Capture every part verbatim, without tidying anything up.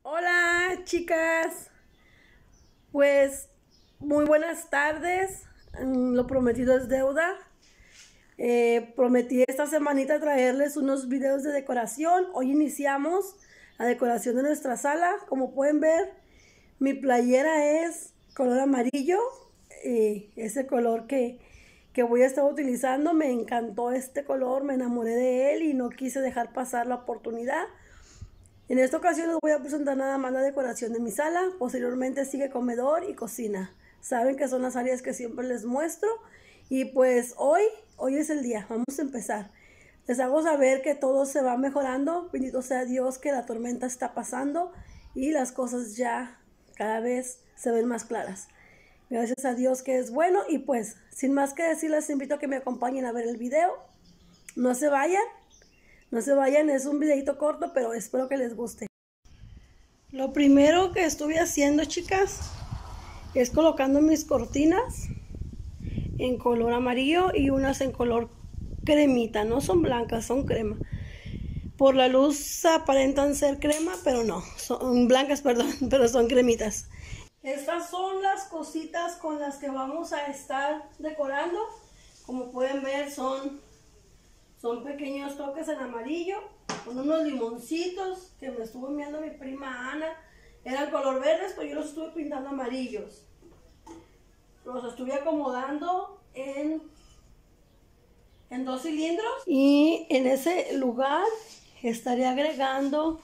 Hola chicas, pues muy buenas tardes. Lo prometido es deuda. Eh, prometí esta semanita traerles unos videos de decoración. Hoy iniciamos la decoración de nuestra sala. Como pueden ver, mi playera es color amarillo, eh, ese color que, que voy a estar utilizando. Me encantó este color, me enamoré de él y no quise dejar pasar la oportunidad. En esta ocasión les voy a presentar nada más la decoración de mi sala. Posteriormente sigue comedor y cocina. Saben que son las áreas que siempre les muestro. Y pues hoy, hoy es el día. Vamos a empezar. Les hago saber que todo se va mejorando. Bendito sea Dios que la tormenta está pasando y las cosas ya cada vez se ven más claras. Gracias a Dios que es bueno. Y pues, sin más que decir, les invito a que me acompañen a ver el video. No se vayan. No se vayan, es un videito corto, pero espero que les guste. Lo primero que estuve haciendo, chicas, es colocando mis cortinas en color amarillo y unas en color cremita. No son blancas, son crema. Por la luz aparentan ser crema, pero no, son blancas, perdón, pero son cremitas. Estas son las cositas con las que vamos a estar decorando. Como pueden ver, son... Son pequeños toques en amarillo, con unos limoncitos que me estuvo enviando mi prima Ana. Eran color verdes, pero yo los estuve pintando amarillos. Los estuve acomodando en, en dos cilindros. Y en ese lugar estaré agregando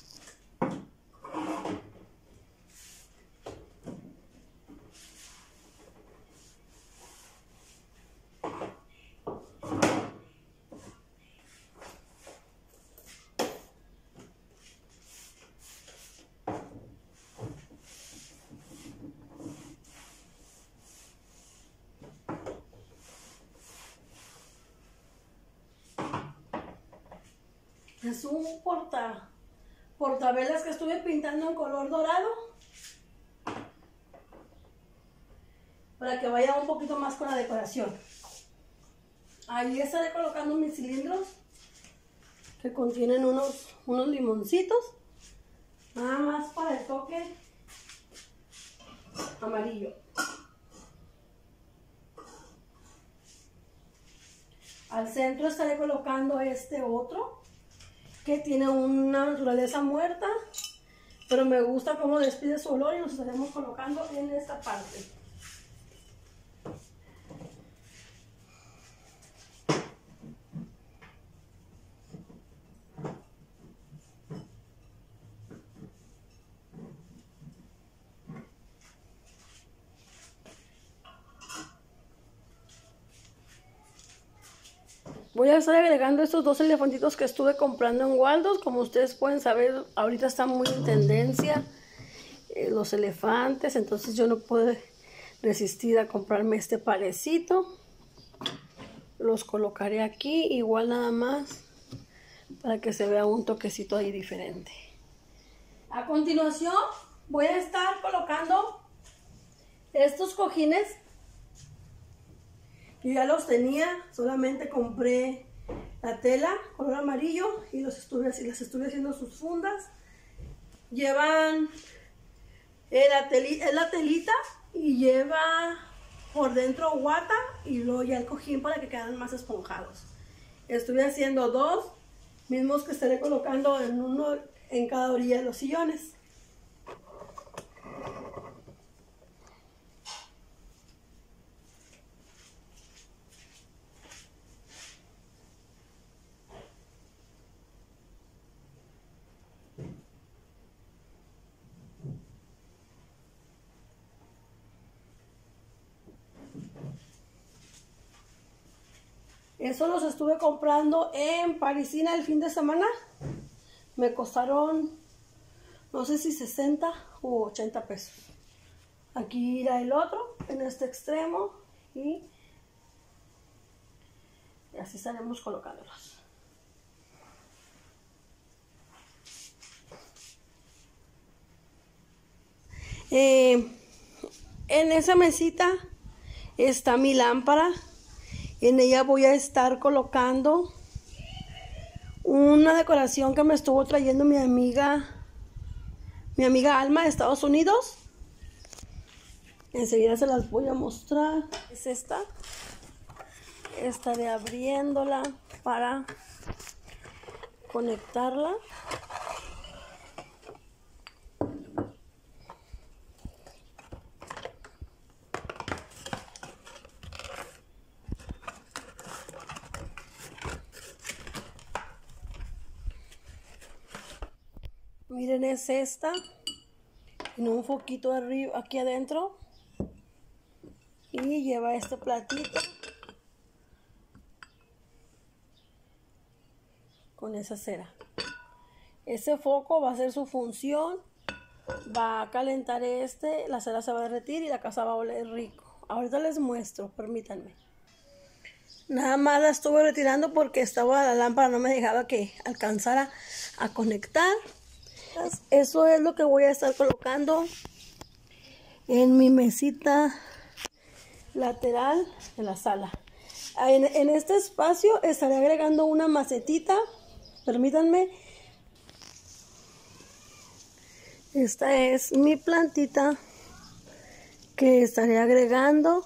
es un porta, portavelas que estuve pintando en color dorado para que vaya un poquito más con la decoración. Ahí estaré colocando mis cilindros que contienen unos, unos limoncitos, nada más para el toque amarillo. Al centro estaré colocando este otro que tiene una naturaleza muerta, pero me gusta cómo despide su olor y nos estaremos colocando en esta parte. Voy a estar agregando estos dos elefantitos que estuve comprando en Waldos. Como ustedes pueden saber, ahorita están muy en tendencia eh, los elefantes. Entonces yo no pude resistir a comprarme este parecito. Los colocaré aquí, igual nada más, para que se vea un toquecito ahí diferente. A continuación voy a estar colocando estos cojines. Yo ya los tenía, solamente compré la tela color amarillo y los estuve, les estuve haciendo sus fundas. Llevan eh, la, teli, es la telita y lleva por dentro guata y luego ya el cojín para que queden más esponjados. Estuve haciendo dos, mismos que estaré colocando en uno en cada orilla de los sillones. Eso los estuve comprando en Parisina el fin de semana. Me costaron, no sé si sesenta u ochenta pesos. Aquí irá el otro, en este extremo. Y, y así estaremos colocándolos. Eh, en esa mesita está mi lámpara. En ella voy a estar colocando una decoración que me estuvo trayendo mi amiga mi amiga Alma de Estados Unidos. Enseguida se las voy a mostrar. Es esta. Estaré abriéndola para conectarla. Miren, es esta, en un foquito arriba, aquí adentro, y lleva este platito con esa cera. Ese foco va a hacer su función, va a calentar este, la cera se va a derretir y la casa va a oler rico. Ahorita les muestro, permítanme. Nada más la estuve retirando porque estaba la lámpara, no me dejaba que alcanzara a conectar. Eso es lo que voy a estar colocando en mi mesita lateral de la sala. En, en este espacio estaré agregando una macetita. Permítanme. Esta es mi plantita que estaré agregando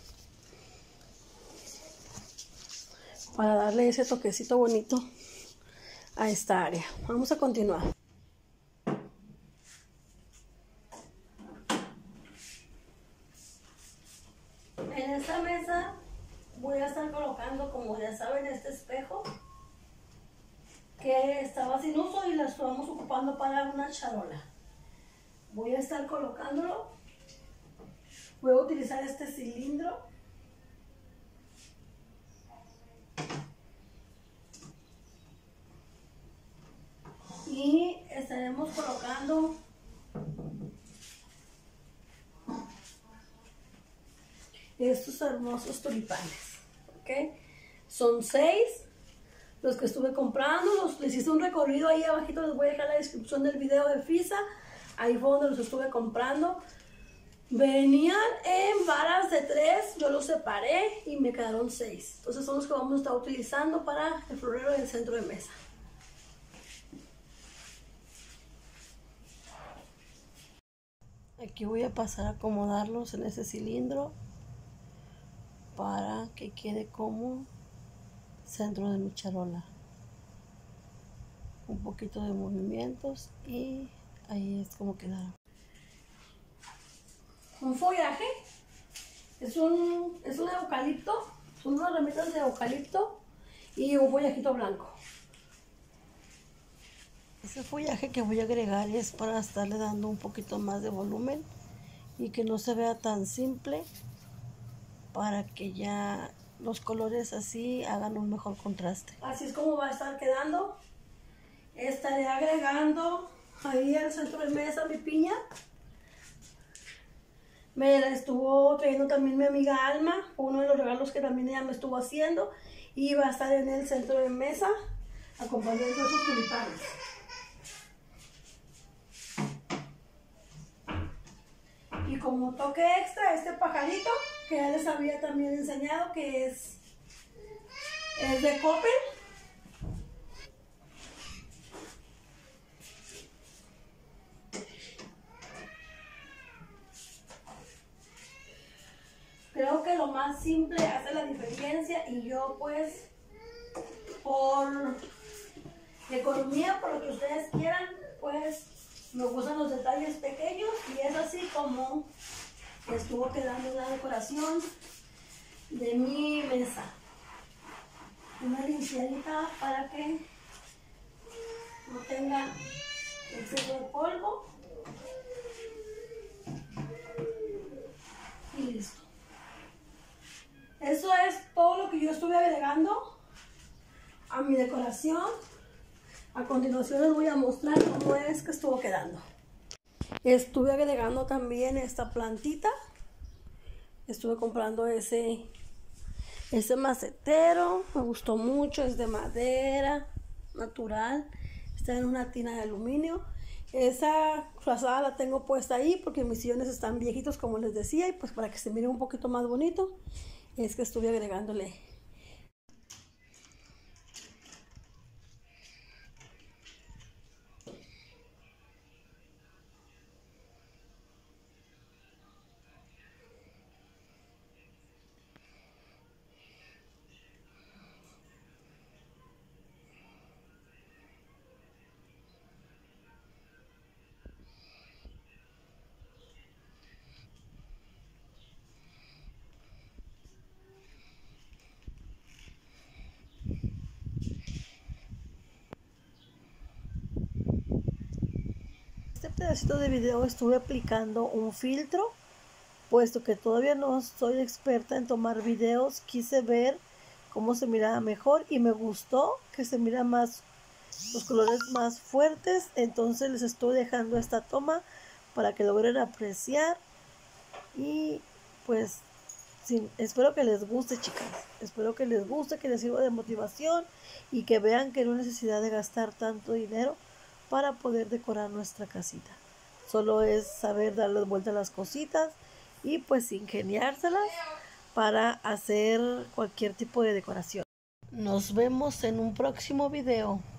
para darle ese toquecito bonito a esta área. Vamos a continuar. En esta mesa voy a estar colocando, como ya saben, este espejo que estaba sin uso y lo estamos ocupando para una charola. Voy a estar colocándolo. Voy a utilizar este cilindro. Y estaremos colocando estos hermosos tulipanes, ¿ok? Son seis los que estuve comprando. Los, les hice un recorrido ahí abajito, les voy a dejar la descripción del video de Fisa. Ahí fue donde los estuve comprando. Venían en varas de tres, yo los separé y me quedaron seis. Entonces son los que vamos a estar utilizando para el florero del centro de mesa. Aquí voy a pasar a acomodarlos en ese cilindro para que quede como centro de mi charola. Un poquito de movimientos y ahí es como quedaron. Un follaje es un, es un eucalipto, son unas ramitas de eucalipto y un follajito blanco. Ese follaje que voy a agregar es para estarle dando un poquito más de volumen y que no se vea tan simple, para que ya los colores así hagan un mejor contraste. Así es como va a estar quedando. Estaré agregando ahí al centro de mesa mi piña. Me la estuvo trayendo también mi amiga Alma, uno de los regalos que también ella me estuvo haciendo, y va a estar en el centro de mesa acompañando a esos tulipanes. Y como toque extra, este pajarito que ya les había también enseñado, que es, es de Coppel. Creo que lo más simple hace la diferencia, y yo pues por economía, por lo que ustedes quieran, pues me gustan los detalles pequeños, y es así como estuvo quedando una decoración de mi mesa. Una limpiadita para que no tenga exceso de polvo. Y listo. Eso es todo lo que yo estuve agregando a mi decoración. A continuación les voy a mostrar cómo es que estuvo quedando. Estuve agregando también esta plantita. Estuve comprando ese, ese macetero. Me gustó mucho. Es de madera natural. Está en una tina de aluminio. Esa frazada la tengo puesta ahí porque mis sillones están viejitos, como les decía. Y pues para que se mire un poquito más bonito, es que estuve agregándole. este pedacito de video estuve aplicando un filtro, puesto que todavía no soy experta en tomar videos. Quise ver cómo se miraba mejor y me gustó que se mira más, los colores más fuertes. Entonces les estoy dejando esta toma para que logren apreciar. Y pues sí, espero que les guste, chicas. Espero que les guste, que les sirva de motivación y que vean que no hay necesidad de gastar tanto dinero para poder decorar nuestra casita. Solo es saber darle vuelta a las cositas y pues ingeniárselas para hacer cualquier tipo de decoración. Nos vemos en un próximo video.